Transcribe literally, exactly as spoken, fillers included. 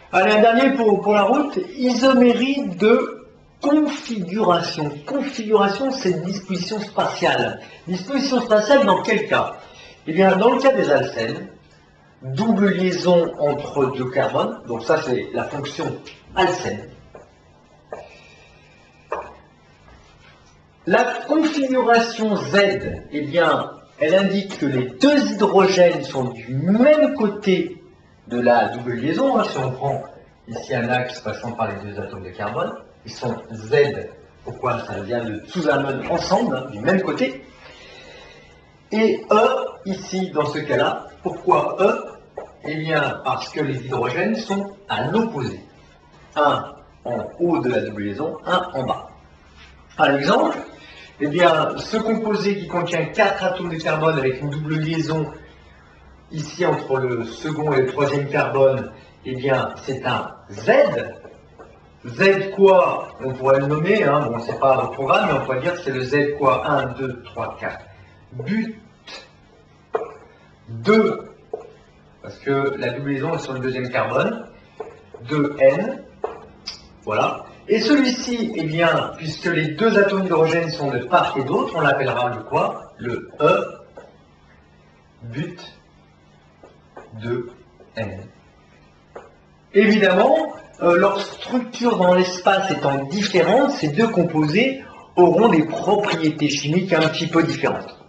Allez, un dernier pour, pour la route, isomérie de configuration. Configuration, c'est une disposition spatiale. Disposition spatiale dans quel cas? Eh bien, dans le cas des alcènes, double liaison entre deux carbones, donc ça c'est la fonction alcène. La configuration Z, eh bien, elle indique que les deux hydrogènes sont du même côté de la double liaison. Si on prend ici un axe passant par les deux atomes de carbone, ils sont Z. Pourquoi? Ça vient de sous-amène ensemble, hein, du même côté. Et E, ici, dans ce cas-là, pourquoi E? Eh bien, parce que les hydrogènes sont à l'opposé. Un en haut de la double liaison, un en bas. Par exemple, eh bien, ce composé qui contient quatre atomes de carbone avec une double liaison ici entre le second et le troisième carbone, eh bien, c'est un Z. Z quoi? On pourrait le nommer, hein, bon, c'est pas au programme, mais on pourrait dire que c'est le Z quoi? un, deux, trois, quatre. But deux, parce que la double liaison est sur le deuxième carbone, deux N, voilà. Et celui-ci, eh bien, puisque les deux atomes d'hydrogène sont de part et d'autre, on l'appellera le quoi? Le E, but de N. Évidemment, euh, leur structure dans l'espace étant différente, ces deux composés auront des propriétés chimiques un petit peu différentes.